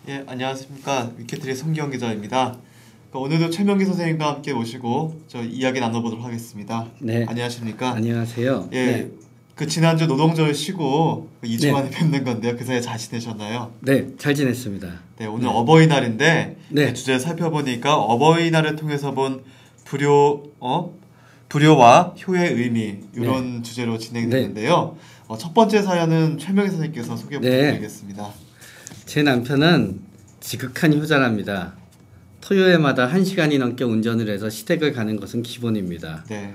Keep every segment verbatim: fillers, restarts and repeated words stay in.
예, 안녕하십니까. 위키트리 송기영 기자입니다. 그러니까 오늘도 최명기 선생님과 함께 모시고 저 이야기 나눠보도록 하겠습니다. 네. 안녕하십니까. 안녕하세요. 예, 네. 그 지난주 노동절 쉬고 이 주 네. 만에 뵙는 건데요. 그 사이에 잘 지내셨나요? 네, 잘 지냈습니다. 네, 오늘 네. 어버이날인데 네. 그 주제 살펴보니까 어버이날을 통해서 본 불효, 어? 불효와 효의 의미 이런 네. 주제로 진행되는데요. 네. 어, 첫 번째 사연은 최명희 선생님께서 소개 부탁드리겠습니다. 네. 제 남편은 지극한 효자랍니다. 토요일마다 한 시간이 넘게 운전을 해서 시댁을 가는 것은 기본입니다. 네.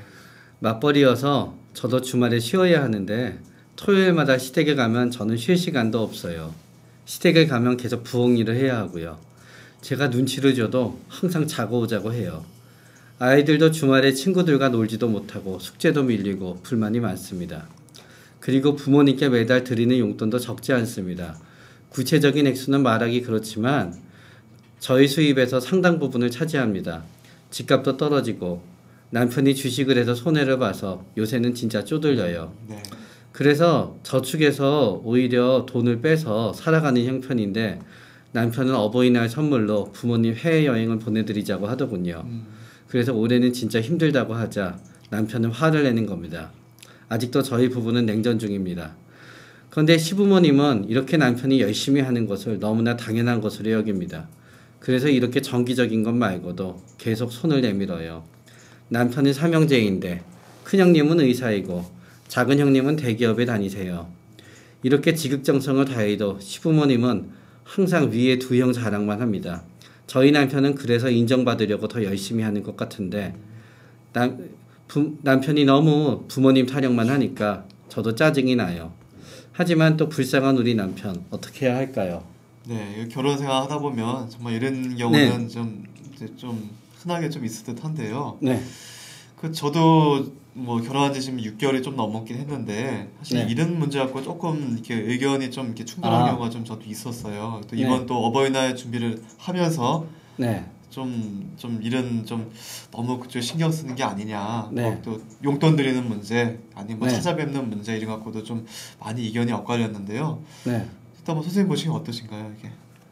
맞벌이여서 저도 주말에 쉬어야 하는데 토요일마다 시댁에 가면 저는 쉴 시간도 없어요. 시댁에 가면 계속 부엌 일을 해야 하고요. 제가 눈치를 줘도 항상 자고 오자고 해요. 아이들도 주말에 친구들과 놀지도 못하고 숙제도 밀리고 불만이 많습니다. 그리고 부모님께 매달 드리는 용돈도 적지 않습니다. 구체적인 액수는 말하기 그렇지만 저희 수입에서 상당 부분을 차지합니다. 집값도 떨어지고 남편이 주식을 해서 손해를 봐서 요새는 진짜 쪼들려요. 네. 그래서 저축해서 오히려 돈을 빼서 살아가는 형편인데 남편은 어버이날 선물로 부모님 해외여행을 보내드리자고 하더군요. 음. 그래서 올해는 진짜 힘들다고 하자 남편은 화를 내는 겁니다. 아직도 저희 부부는 냉전 중입니다. 그런데 시부모님은 이렇게 남편이 열심히 하는 것을 너무나 당연한 것으로 여깁니다. 그래서 이렇게 정기적인 것 말고도 계속 손을 내밀어요. 남편은 삼형제인데 큰형님은 의사이고 작은 형님은 대기업에 다니세요. 이렇게 지극정성을 다해도 시부모님은 항상 위에 두 형 자랑만 합니다. 저희 남편은 그래서 인정받으려고 더 열심히 하는 것 같은데 남, 부, 남편이 너무 부모님 타령만 하니까 저도 짜증이 나요. 하지만 또 불쌍한 우리 남편 어떻게 해야 할까요? 네, 결혼 생활 하다 보면 정말 이런 경우는 네. 좀 이제 좀 흔하게 좀 있을 듯한데요. 네. 그 저도 뭐 결혼한 지 지금 육 개월이 좀 넘었긴 했는데 사실 네. 이런 문제 갖고 조금 이렇게 의견이 좀 이렇게 충돌한 아. 경우가 좀 저도 있었어요. 또 이번 네. 또 어버이날 준비를 하면서 네. 좀, 좀 이런 좀 너무 그쪽 신경 쓰는 게 아니냐. 네. 뭐 또 용돈 드리는 문제, 아니면 뭐 네. 찾아뵙는 문제 이런 갖고도 좀 많이 의견이 엇갈렸는데요. 네. 일단 뭐 선생님 보시기엔 어떠신가요, 이게?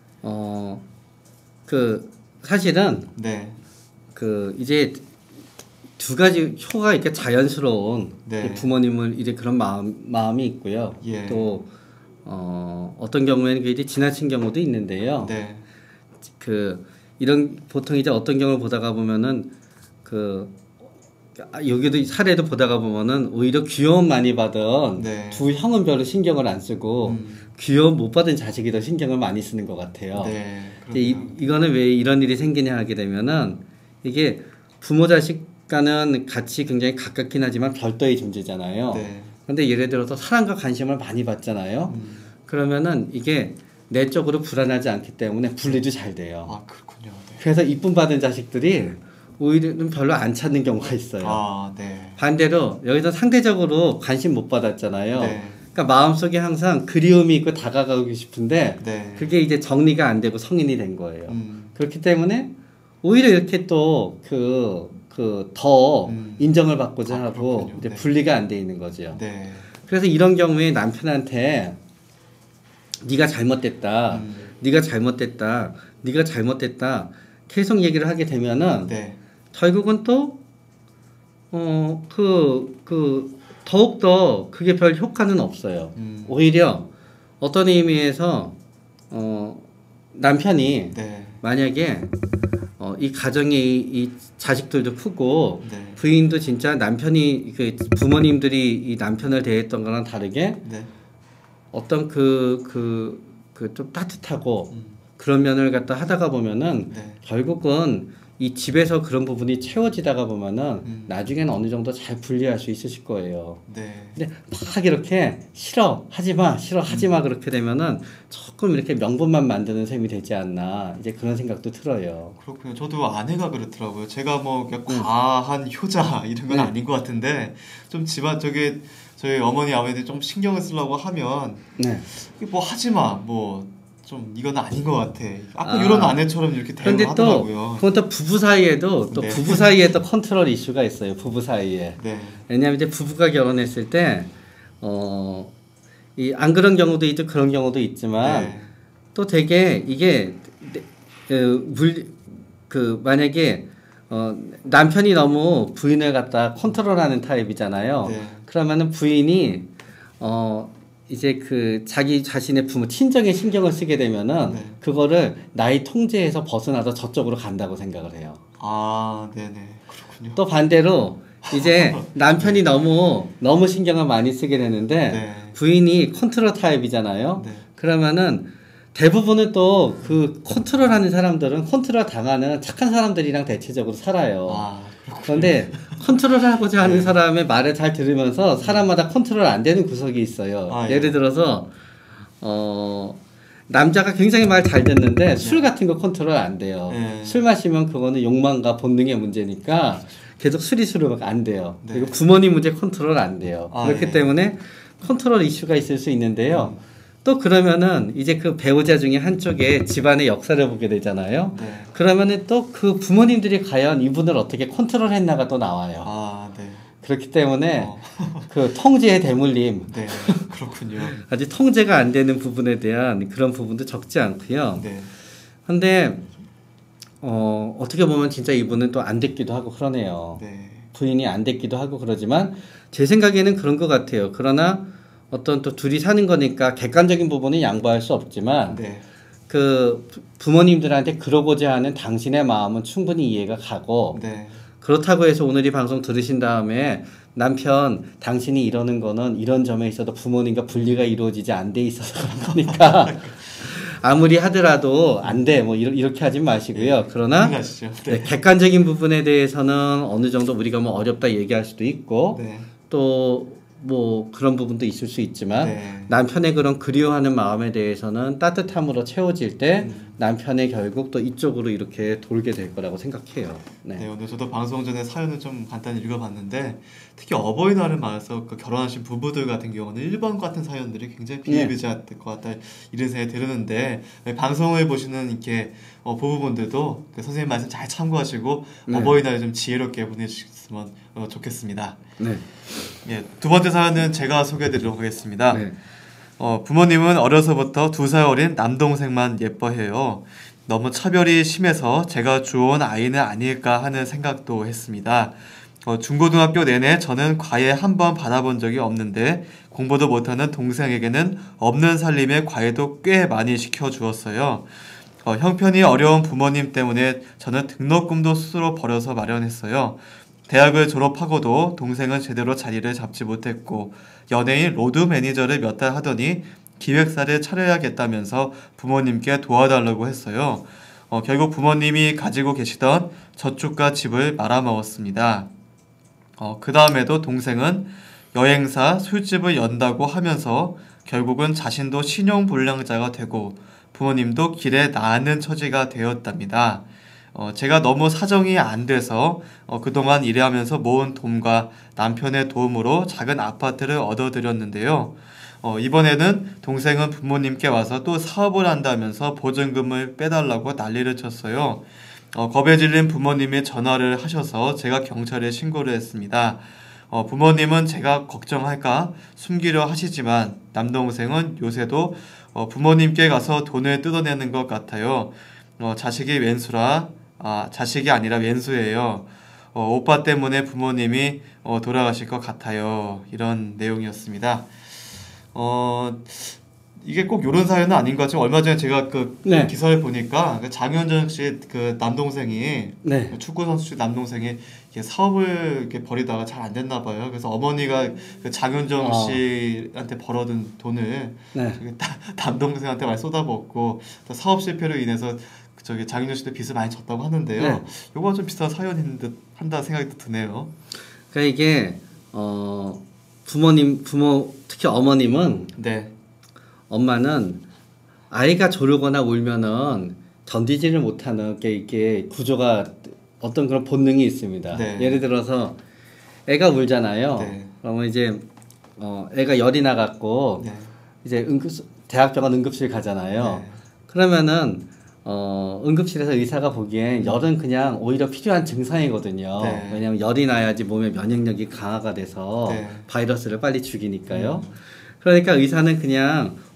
어, 그 사실은 네. 그 이제 두 가지 효가 이렇게 자연스러운 네. 부모님을 이제 그런 마음 마음이 있고요. 예. 또 어, 어떤 경우에는 이제 지나친 경우도 있는데요. 네. 그 이런 보통 이제 어떤 경우를 보다가 보면은 그 여기도 사례도 보다가 보면은 오히려 귀여움 많이 받은 네. 두 형은 별로 신경을 안 쓰고 음. 귀여움 못 받은 자식이 더 신경을 많이 쓰는 것 같아요. 네, 이, 이거는 왜 이런 일이 생기냐 하게 되면은 이게 부모 자식 간은 같이 굉장히 가깝긴 하지만 별도의 존재잖아요. 네. 그런데 예를 들어서 사랑과 관심을 많이 받잖아요. 음. 그러면은 이게 내적으로 불안하지 않기 때문에 분리도 잘 돼요. 아, 그렇군요. 네. 그래서 이쁨 받은 자식들이 오히려 별로 안 찾는 경우가 있어요. 아, 네. 반대로 여기서 상대적으로 관심 못 받았잖아요. 네. 그러니까 마음속에 항상 그리움이 있고 다가가고 싶은데 네. 그게 이제 정리가 안 되고 성인이 된 거예요. 음. 그렇기 때문에 오히려 이렇게 또 그 그 더 음. 인정을 받고자 아, 하고 이제 네. 분리가 안 돼 있는 거죠. 네. 그래서 이런 경우에 남편한테 네가 잘못됐다, 음. 네가 잘못됐다, 네가 잘못됐다 계속 얘기를 하게 되면은 네. 결국은 또 어 그 그 더욱 더 그게 별 효과는 없어요. 음. 오히려 어떤 의미에서 어 남편이 네. 만약에 어, 이 가정의 이, 이 자식들도 크고 네. 부인도 진짜 남편이 그 부모님들이 이 남편을 대했던 거랑 다르게 네. 어떤 그 그 그 좀 따뜻하고 음. 그런 면을 갖다 하다가 보면은 네. 결국은 이 집에서 그런 부분이 채워지다가 보면은 음. 나중에는 어느 정도 잘 분리할 수 있으실 거예요. 네. 근데 막 이렇게 싫어 하지마 싫어 하지마 음. 그렇게 되면은 조금 이렇게 명분만 만드는 셈이 되지 않나 이제 그런 생각도 들어요. 그렇군요. 저도 아내가 그렇더라고요. 제가 뭐 그냥 과한 효자 이런 건 네. 아닌 것 같은데 좀 집안 저게 저희 어머니 아버지들이 좀 신경을 쓰려고 하면 네. 뭐 하지마 뭐 좀 이건 아닌 것 같아. 아까 아, 이런 아내처럼 이렇게 대응을 하더라고요. 그건 또 부부 사이에도 또 네. 부부 사이에 또 컨트롤 이슈가 있어요. 부부 사이에. 네. 왜냐하면 이제 부부가 결혼했을 때 어, 이 안 그런 경우도 있고 그런 경우도 있지만 네. 또 되게 이게 그, 물, 그 만약에 어, 남편이 너무 부인을 갖다 컨트롤하는 타입이잖아요. 네. 그러면은 부인이 어 이제 그 자기 자신의 부모 친정에 신경을 쓰게 되면은 네. 그거를 나의 통제에서 벗어나서 저쪽으로 간다고 생각을 해요. 아, 네네. 그렇군요. 또 반대로 이제 남편이 네. 너무 너무 신경을 많이 쓰게 되는데 네. 부인이 컨트롤 타입이잖아요. 네. 그러면은 대부분은 또 그 컨트롤하는 사람들은 컨트롤 당하는 착한 사람들이랑 대체적으로 살아요. 아, 그런데 컨트롤하고자 하는 네. 사람의 말을 잘 들으면서 사람마다 컨트롤 안 되는 구석이 있어요. 아, 예를 예. 들어서 어 남자가 굉장히 말 잘 듣는데 네. 술 같은 거 컨트롤 안 돼요. 네. 술 마시면 그거는 욕망과 본능의 문제니까 계속 수리수리가 안 돼요. 네. 그리고 부모님 문제 컨트롤 안 돼요. 아, 그렇기 예. 때문에 컨트롤 이슈가 있을 수 있는데요. 음. 또 그러면은 이제 그 배우자 중에 한쪽에 집안의 역사를 보게 되잖아요. 네. 그러면은 또 그 부모님들이 과연 이분을 어떻게 컨트롤 했나가 또 나와요. 아, 네. 그렇기 때문에 어. 그 통제의 대물림. 네, 그렇군요. 아직 통제가 안 되는 부분에 대한 그런 부분도 적지 않고요. 네. 근데 어, 어떻게 보면 진짜 이분은 또 안 됐기도 하고 그러네요. 네. 부인이 안 됐기도 하고 그러지만 제 생각에는 그런 것 같아요. 그러나 어떤 또 둘이 사는 거니까 객관적인 부분은 양보할 수 없지만 네. 그 부모님들한테 그러고자 하는 당신의 마음은 충분히 이해가 가고 네. 그렇다고 해서 오늘 이 방송 들으신 다음에 남편 당신이 이러는 거는 이런 점에 있어도 부모님과 분리가 이루어지지 안 돼 있어서 그런 거니까 아무리 하더라도 안 돼 뭐 이렇게 하지 마시고요. 네. 그러나 네. 네, 객관적인 부분에 대해서는 어느 정도 우리가 뭐 어렵다 얘기할 수도 있고 네. 또 뭐 그런 부분도 있을 수 있지만 네. 남편의 그런 그리워하는 마음에 대해서는 따뜻함으로 채워질 때 음. 남편의 결국 또 이쪽으로 이렇게 돌게 될 거라고 생각해요. 네. 네, 오늘 저도 방송 전에 사연을 좀 간단히 읽어봤는데 특히 어버이날을 맞아서 그 결혼하신 부부들 같은 경우는 일 번 같은 사연들이 굉장히 비일비재할 네. 것 같다 이런 생각이 들었는데 방송을 보시는 이렇게 어, 부부분들도 그 선생님 말씀 잘 참고하시고 네. 어버이날 좀 지혜롭게 보내주셨으면 어, 좋겠습니다. 네. 예, 두 번째 사연은 제가 소개해드리도록 하겠습니다. 네. 어, 부모님은 어려서부터 두 살 어린 남동생만 예뻐해요. 너무 차별이 심해서 제가 주워온 아이는 아닐까 하는 생각도 했습니다. 어, 중고등학교 내내 저는 과외 한 번 받아본 적이 없는데 공부도 못하는 동생에게는 없는 살림에 과외도 꽤 많이 시켜주었어요. 어, 형편이 어려운 부모님 때문에 저는 등록금도 스스로 벌어서 마련했어요. 대학을 졸업하고도 동생은 제대로 자리를 잡지 못했고 연예인 로드 매니저를 몇 달 하더니 기획사를 차려야겠다면서 부모님께 도와달라고 했어요. 어, 결국 부모님이 가지고 계시던 저축과 집을 말아먹었습니다. 어, 그 다음에도 동생은 여행사, 술집을 연다고 하면서 결국은 자신도 신용불량자가 되고 부모님도 길에 나앉는 처지가 되었답니다. 어, 제가 너무 사정이 안 돼서 어, 그동안 일하면서 모은 돈과 남편의 도움으로 작은 아파트를 얻어드렸는데요. 어, 이번에는 동생은 부모님께 와서 또 사업을 한다면서 보증금을 빼달라고 난리를 쳤어요. 어, 겁에 질린 부모님이 전화를 하셔서 제가 경찰에 신고를 했습니다. 어, 부모님은 제가 걱정할까 숨기려 하시지만 남동생은 요새도 어, 부모님께 가서 돈을 뜯어내는 것 같아요. 어, 자식이 왼수라 아, 자식이 아니라 왼수예요. 어, 오빠 때문에 부모님이 어, 돌아가실 것 같아요. 이런 내용이었습니다. 어, 이게 꼭 이런 사연은 아닌 것 같지만 얼마 전에 제가 그 네. 기사를 보니까 장윤정 씨 그 남동생이 네. 축구 선수 씨 남동생이 이렇게 사업을 이렇게 벌이다가 잘 안 됐나 봐요. 그래서 어머니가 그 장윤정 어. 씨한테 벌어둔 돈을 네. 남동생한테 많이 쏟아붓고 사업 실패로 인해서 저기 장윤정 씨도 빚을 많이 졌다고 하는데요. 네. 요거 좀 비슷한 사연인 듯 한다 생각이 드네요. 그러니까 이게 어 부모님 부모 특히 어머님은 네. 엄마는 아이가 조르거나 울면은 견디지를 못하는 게 이게 구조가 어떤 그런 본능이 있습니다. 네. 예를 들어서 애가 울잖아요. 네. 그러면 이제 어 애가 열이 나갖고 네. 이제 응급 대학병원 응급실 가잖아요. 네. 그러면은 어 응급실에서 의사가 보기엔 열은 그냥 오히려 필요한 증상이거든요. 네. 왜냐하면 열이 나야지 몸의 면역력이 강화가 돼서 네. 바이러스를 빨리 죽이니까요. 음. 그러니까 의사는 그냥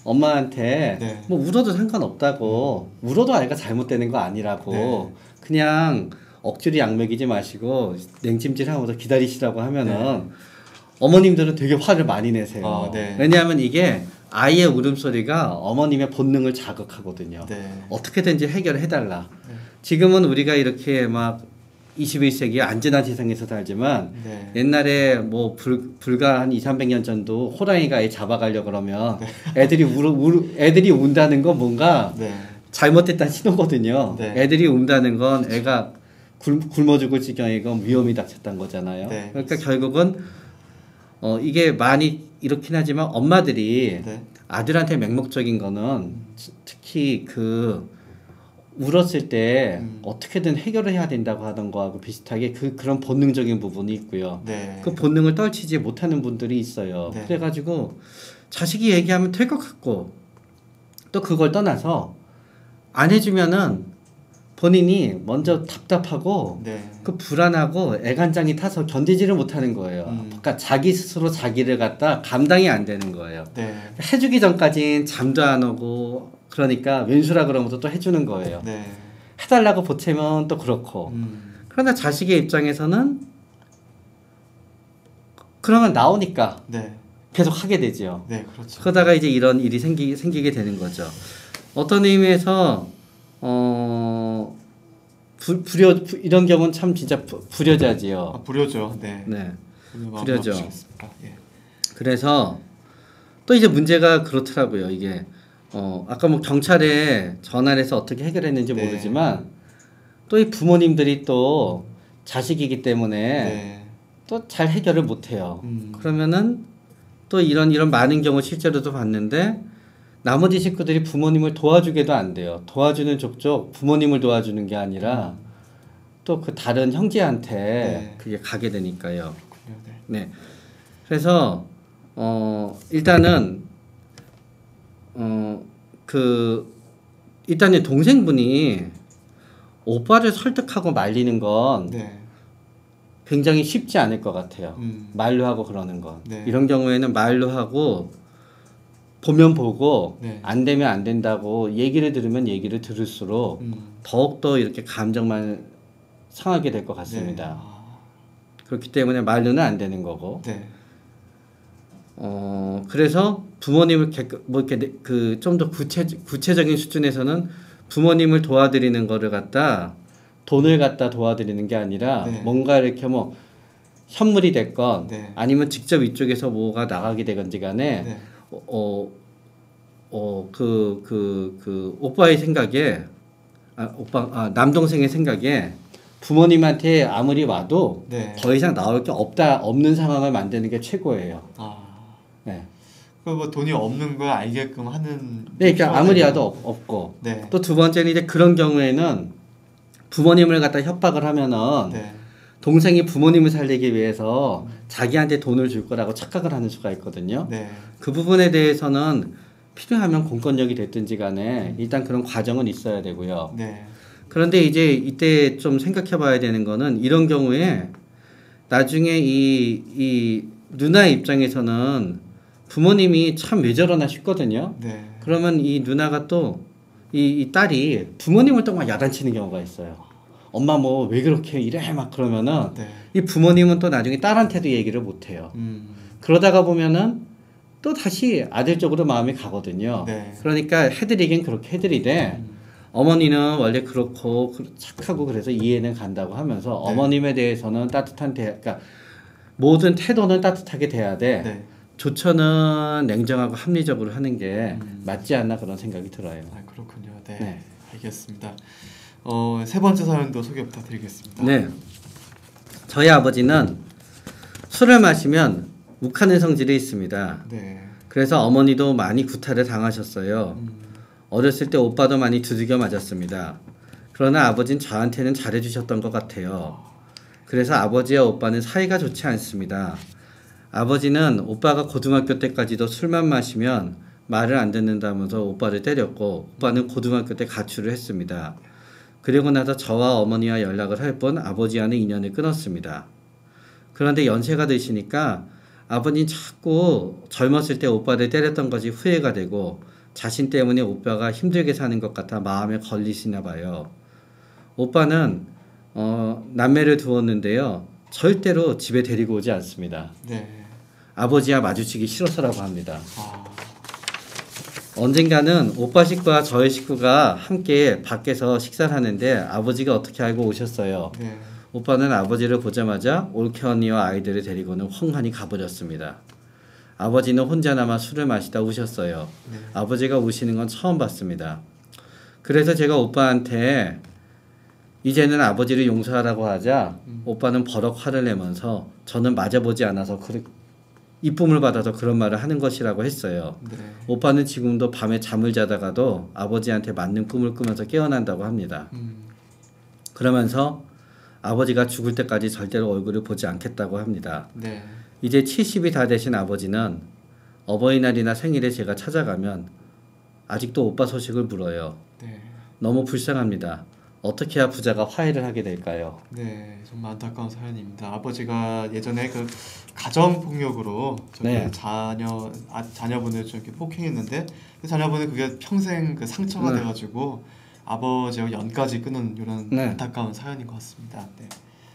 엄마한테 네. 뭐 울어도 상관없다고 음. 울어도 아이가 잘못되는 거 아니라고 네. 그냥 억지로 약 먹이지 마시고 냉찜질하고서 기다리시라고 하면은 네. 어머님들은 되게 화를 많이 내세요. 어, 네. 왜냐하면 이게 아이의 울음소리가 어머님의 본능을 자극하거든요. 네. 어떻게든지 해결을 해달라. 네. 지금은 우리가 이렇게 막 이십일 세기 안전한 세상에서 살지만 네. 옛날에 뭐 불, 불과 한 이삼백 년 전도 호랑이가 애 잡아가려고 그러면 네. 애들이 울, 울, 애들이 운다는 건 뭔가 네. 잘못됐다는 신호거든요. 네. 애들이 운다는 건 애가 굶, 굶어 죽을 지경이건 위험이 닥쳤다는 거잖아요. 네. 그러니까 결국은 어, 이게 많이 이렇긴 하지만 엄마들이 네. 아들한테 맹목적인 거는 특히 그 울었을 때 음. 어떻게든 해결을 해야 된다고 하던 거하고 비슷하게 그, 그런 본능적인 부분이 있고요. 네. 그 본능을 떨치지 못하는 분들이 있어요. 네. 그래가지고 자식이 얘기하면 될 것 같고 또 그걸 떠나서 안 해주면은 본인이 먼저 답답하고 네. 그 불안하고 애간장이 타서 견디지를 못하는 거예요. 음. 그러니까 자기 스스로 자기를 갖다 감당이 안 되는 거예요. 네. 해주기 전까진 잠도 안 오고 그러니까 왼수라 그러면서 또 해주는 거예요. 네. 해달라고 보채면 또 그렇고 음. 그러나 자식의 입장에서는 그러면 나오니까 네. 계속 하게 되죠. 네, 그렇죠. 그러다가 이제 이런 일이 생기, 생기게 되는 거죠. 어떤 의미에서 어, 부, 불효, 부, 이런 경우는 참 진짜 부, 불효자지요. 아, 불효죠. 네. 네. 불효죠. 예. 그래서 또 이제 문제가 그렇더라고요. 이게 어, 아까 뭐 경찰에 전화를 해서 어떻게 해결했는지 네. 모르지만 또 이 부모님들이 또 자식이기 때문에 네. 또 잘 해결을 못 해요. 음. 그러면은 또 이런 이런 많은 경우 실제로도 봤는데 나머지 식구들이 부모님을 도와주게도 안 돼요. 도와주는 족족 부모님을 도와주는 게 아니라 음. 또 그 다른 형제한테 네. 그게 가게 되니까요. 그렇군요. 네. 네. 그래서 어 일단은 어 그 일단은 동생분이 오빠를 설득하고 말리는 건 네. 굉장히 쉽지 않을 것 같아요. 음. 말로 하고 그러는 건. 네. 이런 경우에는 말로 하고 보면 보고 네. 안 되면 안 된다고 얘기를 들으면 얘기를 들을수록 음. 더욱더 이렇게 감정만 상하게 될 것 같습니다. 네. 아. 그렇기 때문에 말로는 안 되는 거고. 네. 어 그래서 부모님을 뭐 이렇게 그 좀 더 구체 구체적인 수준에서는 부모님을 도와드리는 거를 갖다 돈을 갖다 도와드리는 게 아니라 네. 뭔가 이렇게 뭐 현물이 됐건 네. 아니면 직접 이쪽에서 뭐가 나가게 되건지 간에 네. 어, 어, 그, 그, 그, 오빠의 생각에, 아, 오빠, 아, 남동생의 생각에 부모님한테 아무리 와도 네. 더 이상 나올 게 없다, 없는 상황을 만드는 게 최고예요. 아. 네. 그 뭐 돈이 없는 걸 알게끔 하는. 네, 그러니까 아무리 와도 없고. 네. 또 두 번째는 이제 그런 경우에는 부모님을 갖다 협박을 하면은 네. 동생이 부모님을 살리기 위해서 자기한테 돈을 줄 거라고 착각을 하는 수가 있거든요. 네. 그 부분에 대해서는 필요하면 공권력이 됐든지 간에 일단 그런 과정은 있어야 되고요. 네. 그런데 이제 이때 좀 생각해 봐야 되는 거는 이런 경우에 나중에 이, 이 누나의 입장에서는 부모님이 참 왜 저러나 싶거든요. 네. 그러면 이 누나가 또 이, 이 딸이 부모님을 또 막 야단치는 경우가 있어요. 엄마 뭐 왜 그렇게 이래 막 그러면은 네. 이 부모님은 또 나중에 딸한테도 얘기를 못 해요. 음. 그러다가 보면은 또 다시 아들 쪽으로 마음이 가거든요. 네. 그러니까 해드리긴 그렇게 해드리되 음. 어머니는 원래 그렇고 착하고 그래서 이해는 간다고 하면서 네. 어머님에 대해서는 따뜻한 대, 그러니까 모든 태도는 따뜻하게 돼야 돼. 네. 조처는 냉정하고 합리적으로 하는 게 음. 맞지 않나 그런 생각이 들어요. 아, 그렇군요. 네, 네. 알겠습니다. 어, 세 번째 사연도 소개 부탁드리겠습니다. 네, 저희 아버지는 술을 마시면 욱하는 성질이 있습니다. 네. 그래서 어머니도 많이 구타를 당하셨어요. 음. 어렸을 때 오빠도 많이 두들겨 맞았습니다. 그러나 아버지는 저한테는 잘해주셨던 것 같아요. 그래서 아버지와 오빠는 사이가 좋지 않습니다. 아버지는 오빠가 고등학교 때까지도 술만 마시면 말을 안 듣는다면서 오빠를 때렸고 오빠는 고등학교 때 가출을 했습니다. 그리고 나서 저와 어머니와 연락을 할 뿐 아버지와는 인연을 끊었습니다. 그런데 연세가 드시니까 아버님 자꾸 젊었을 때 오빠를 때렸던 것이 후회가 되고 자신 때문에 오빠가 힘들게 사는 것 같아 마음에 걸리시나 봐요. 오빠는 어, 남매를 두었는데요. 절대로 집에 데리고 오지 않습니다. 네. 아버지와 마주치기 싫어서라고 합니다. 아. 언젠가는 오빠 식구와 저의 식구가 함께 밖에서 식사를 하는데 아버지가 어떻게 알고 오셨어요. 네. 오빠는 아버지를 보자마자 올케 언니와 아이들을 데리고는 헝하니 가버렸습니다. 아버지는 혼자나마 술을 마시다 우셨어요. 네. 아버지가 우시는 건 처음 봤습니다. 그래서 제가 오빠한테 이제는 아버지를 용서하라고 하자 음. 오빠는 버럭 화를 내면서 저는 맞아보지 않아서 그, 이쁨을 받아서 그런 말을 하는 것이라고 했어요. 네. 오빠는 지금도 밤에 잠을 자다가도 아버지한테 맞는 꿈을 꾸면서 깨어난다고 합니다. 음. 그러면서 아버지가 죽을 때까지 절대로 얼굴을 보지 않겠다고 합니다. 네. 이제 칠십이 다 되신 아버지는 어버이날이나 생일에 제가 찾아가면 아직도 오빠 소식을 물어요. 네. 너무 불쌍합니다. 어떻게 해야 부자가 화해를 하게 될까요? 네, 정말 안타까운 사연입니다. 아버지가 예전에 그 가정 폭력으로 네. 자녀 아, 자녀분을 좀 이렇게 폭행했는데 그 자녀분은 그게 평생 그 상처가 네. 돼가지고 아버지하고 연까지 끊은 이런 네. 안타까운 사연인 것 같습니다. 네.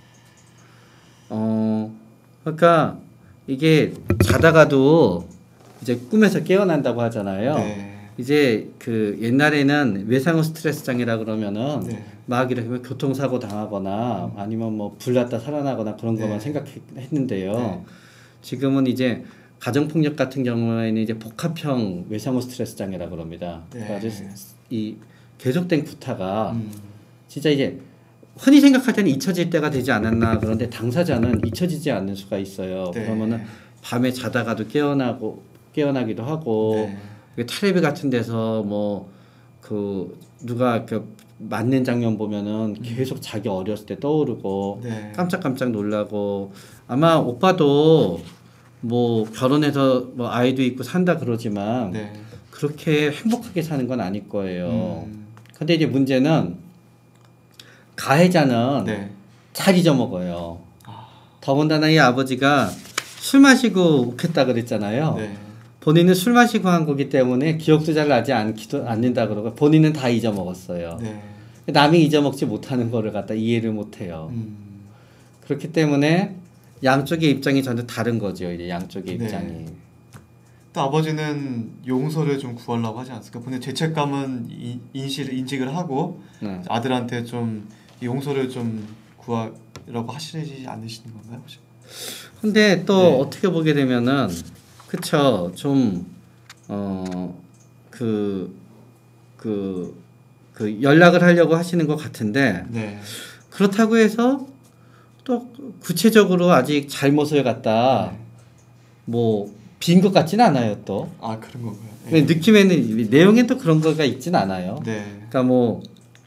어, 그러니까 이게 자다가도 이제 꿈에서 깨어난다고 하잖아요. 네. 이제 그 옛날에는 외상후 스트레스 장애라 그러면은 네. 막 이렇게 교통사고 당하거나 아니면 뭐 불났다 살아나거나 그런 네. 것만 생각했는데요. 네. 지금은 이제 가정폭력 같은 경우에는 이제 복합형 외상후 스트레스 장애라 그럽니다. 네. 그래서 이 계속된 구타가 음. 진짜 이제 흔히 생각할 때는 잊혀질 때가 되지 않았나. 그런데 당사자는 잊혀지지 않는 수가 있어요. 네. 그러면은 밤에 자다가도 깨어나고 깨어나기도 하고 네. 텔레비 같은 데서 뭐 그 누가 그 맞는 장면 보면은 계속 자기 어렸을 때 떠오르고 네. 깜짝깜짝 놀라고 아마 오빠도 뭐 결혼해서 뭐 아이도 있고 산다 그러지만 네. 그렇게 행복하게 사는 건 아닐 거예요. 음. 근데 이제 문제는 가해자는 네. 잘 잊어먹어요. 아. 더군다나 이 아버지가 술 마시고 욱했다 그랬잖아요. 네. 본인은 술 마시고 한 거기 때문에 기억도 잘 나지 않기도 않는다 그러고 본인은 다 잊어먹었어요. 네. 남이 잊어먹지 못하는 거를 갖다 이해를 못해요. 음. 그렇기 때문에 양쪽의 입장이 전혀 다른 거죠. 이제 양쪽의 네. 입장이. 또 아버지는 용서를 좀 구하려고 하지 않습니까? 근데 죄책감은 인, 인식을 인식을 하고 네. 아들한테 좀 용서를 좀 구하라고 하시지 않으시는 건가요, 혹시? 근데 또 네. 어떻게 보게 되면은 그쵸 좀 어 그 그 그 연락을 하려고 하시는 것 같은데 네. 그렇다고 해서 또 구체적으로 아직 잘못을 갖다 네. 뭐 빈 것 같진 않아요 또. 아 그런 건가요? 네. 느낌에는 내용에 또 그런 거가 있진 않아요. 네. 그러니까 뭐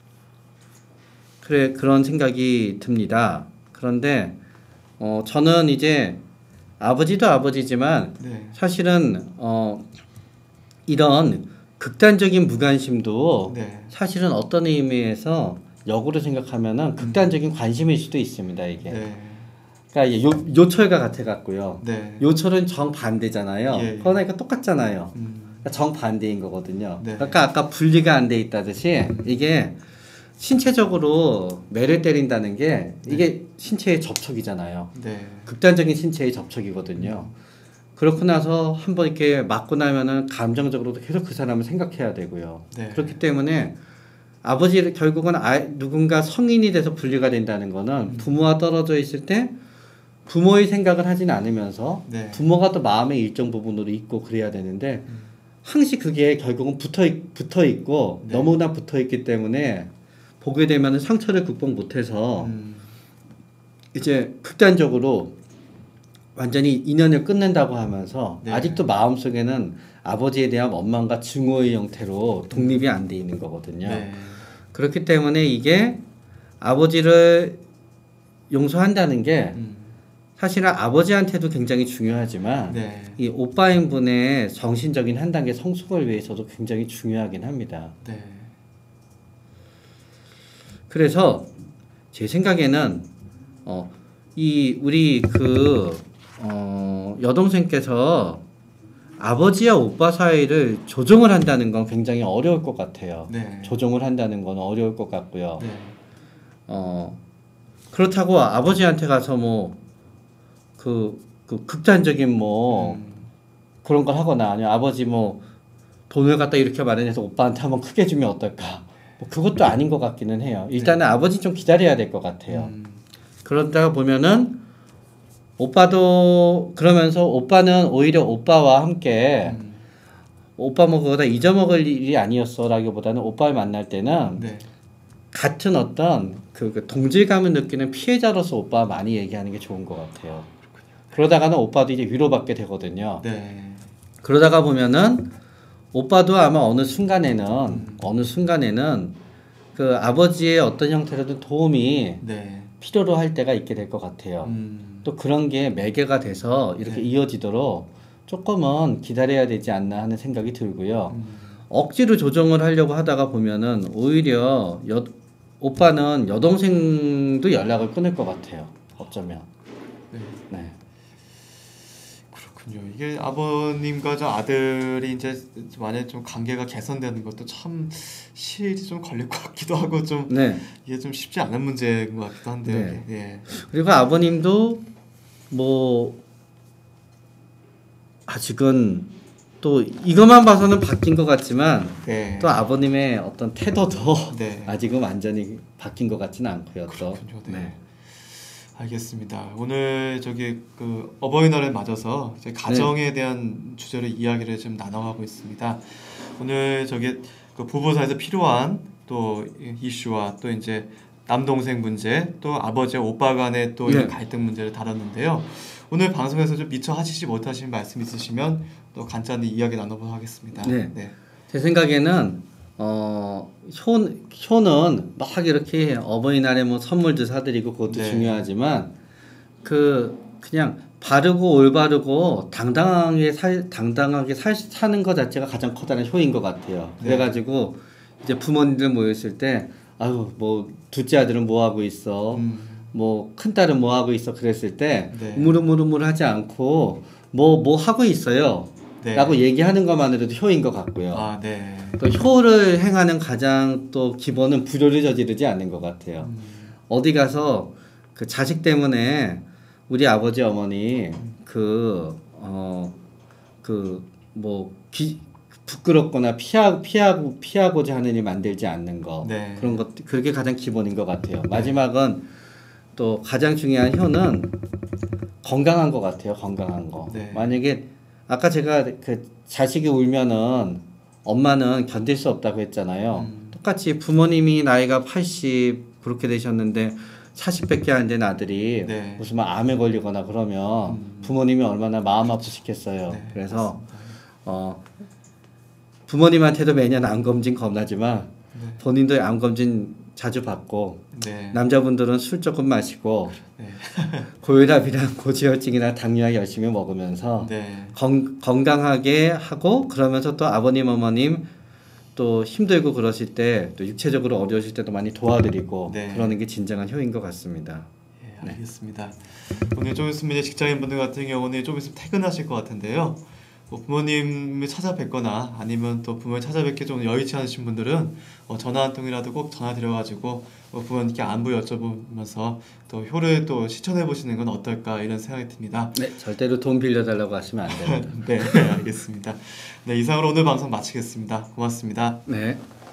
그래 그런 생각이 듭니다. 그런데 어 저는 이제 아버지도 아버지지만 네. 사실은 어 이런 극단적인 무관심도 네. 사실은 어떤 의미에서 역으로 생각하면은 극단적인 관심일 수도 있습니다 이게. 네. 그러니까 요, 요철과 같아 갖고요. 네. 요철은 정 반대잖아요. 예, 예. 그러니까 똑같잖아요. 음. 그러니까 정 반대인 거거든요. 네. 그러니까 아까 분리가 안 돼 있다듯이 이게 신체적으로 매를 때린다는 게 이게 네. 신체의 접촉이잖아요. 네. 극단적인 신체의 접촉이거든요. 그렇고 나서 한번 이렇게 맞고 나면은 감정적으로도 계속 그 사람을 생각해야 되고요. 네. 그렇기 때문에 아버지를 결국은 아, 누군가 성인이 돼서 분리가 된다는 거는 부모와 떨어져 있을 때 부모의 생각을 하진 않으면서 네. 부모가 또 마음의 일정 부분으로 있고 그래야 되는데 음. 항시 그게 결국은 붙어, 있, 붙어 있고 네. 너무나 붙어 있기 때문에 보게 되면 상처를 극복 못해서 음. 이제 극단적으로 완전히 인연을 끊는다고 하면서 네. 아직도 마음속에는 아버지에 대한 원망과 증오의 형태로 독립이 안 돼 있는 거거든요. 네. 그렇기 때문에 이게 아버지를 용서한다는 게 음. 사실은 아버지한테도 굉장히 중요하지만 네. 이 오빠인 분의 정신적인 한 단계 성숙을 위해서도 굉장히 중요하긴 합니다. 네. 그래서 제 생각에는 어, 이 우리 그 어, 여동생께서 아버지와 오빠 사이를 조정을 한다는 건 굉장히 어려울 것 같아요. 네. 조정을 한다는 건 어려울 것 같고요. 네. 어, 그렇다고 아버지한테 가서 뭐 그 그 극단적인 뭐 음. 그런 걸 하거나 아니면 아버지 뭐 돈을 갖다 이렇게 마련해서 오빠한테 한번 크게 주면 어떨까? 뭐 그것도 아닌 것 같기는 해요. 일단은 네. 아버지 좀 기다려야 될 것 같아요. 음. 그러다가 보면은 오빠도 그러면서 오빠는 오히려 오빠와 함께 음. 오빠 뭐 그거다 잊어먹을 일이 아니었어라기보다는 오빠를 만날 때는 네. 같은 어떤 그, 그 동질감을 느끼는 피해자로서 오빠와 많이 얘기하는 게 좋은 것 같아요. 그러다가는 오빠도 이제 위로받게 되거든요. 네. 그러다가 보면은 오빠도 아마 어느 순간에는 음. 어느 순간에는 그 아버지의 어떤 형태로든 도움이 네. 필요로 할 때가 있게 될 것 같아요. 음. 또 그런 게 매개가 돼서 이렇게 네. 이어지도록 조금은 기다려야 되지 않나 하는 생각이 들고요. 음. 억지로 조정을 하려고 하다가 보면은 오히려 여, 오빠는 여동생도 연락을 끊을 것 같아요. 어쩌면. 네. 네. 그렇군요. 이게 아버님과 저 아들이 이제 만약에 좀 관계가 개선되는 것도 참 시일이 좀 걸릴 것 같기도 하고 좀 네. 이게 좀 쉽지 않은 문제인 것 같기도 한데요. 네. 예. 그리고 아버님도 뭐 아직은 또 이것만 봐서는 바뀐 것 같지만 네. 또 아버님의 어떤 태도도 네. 아직은 완전히 바뀐 것 같지는 않고요. 그렇군요. 네. 네. 알겠습니다. 오늘 저기 그 어버이날을 맞아서 이제 가정에 네. 대한 주제로 이야기를 좀 나눠가고 있습니다. 오늘 저기 그 부부 사이에서 필요한 또 이슈와 또 이제 남동생 문제, 또 아버지와 오빠 간의 또 네. 이런 갈등 문제를 다뤘는데요. 오늘 방송에서 좀 미처 하시지 못하신 말씀 있으시면 또 간단히 이야기 나눠보도록 하겠습니다. 네. 네. 제 생각에는 어, 효, 효는 막 이렇게 어버이날에 뭐 선물도 사드리고 그것도 네. 중요하지만 그 그냥 바르고 올바르고 당당하게 살 당당하게 살, 사는 것 자체가 가장 커다란 효인 것 같아요. 네. 그래가지고 이제 부모님들 모였을 때 아유 뭐 둘째 아들은 뭐 하고 있어, 음. 뭐 큰 딸은 뭐 하고 있어 그랬을 때 네. 우물우물우물하지 않고 뭐 뭐 하고 있어요. 네. 라고 얘기하는 것만으로도 효인 것 같고요. 아, 네. 또 효를 행하는 가장 또 기본은 불효를 저지르지 않는 것 같아요. 음. 어디 가서 그 자식 때문에 우리 아버지 어머니 그 어 그 뭐 부끄럽거나 피하 피하고 피하고자 하는 일 만들지 않는 거 네. 그런 것 그게 가장 기본인 것 같아요. 네. 마지막은 또 가장 중요한 효는 건강한 것 같아요. 건강한 거. 네. 만약에 아까 제가 그 자식이 울면은 엄마는 견딜 수 없다고 했잖아요. 음. 똑같이 부모님이 나이가 팔십 그렇게 되셨는데 사십밖에 안 된 아들이 네. 무슨 막 암에 걸리거나 그러면 음. 부모님이 얼마나 마음 아프시겠어요. 네, 그래서 어, 부모님한테도 매년 암 검진 겁나지만 네. 본인도 암 검진 자주 받고 네. 남자분들은 술 조금 마시고 네. 고혈압이랑 고지혈증이나 당뇨약 열심히 먹으면서 네. 건, 건강하게 하고 그러면서 또 아버님 어머님 또 힘들고 그러실 때 또 육체적으로 어려우실 때도 많이 도와드리고 네. 그러는 게 진정한 효인 것 같습니다. 예, 알겠습니다. 네. 오늘 좀 있으면 직장인분들 같은 경우는 좀 있으면 퇴근하실 것 같은데요. 뭐 부모님을 찾아뵙거나 아니면 또 부모님 찾아뵙기 좀 여의치 않으신 분들은 어 전화 한 통이라도 꼭 전화 드려가지고 어 부모님께 안부 여쭤보면서 또 효를 또 실천해 보시는 건 어떨까 이런 생각이 듭니다. 네, 절대로 돈 빌려달라고 하시면 안 됩니다. 네, 알겠습니다. 네, 이상으로 오늘 방송 마치겠습니다. 고맙습니다. 네.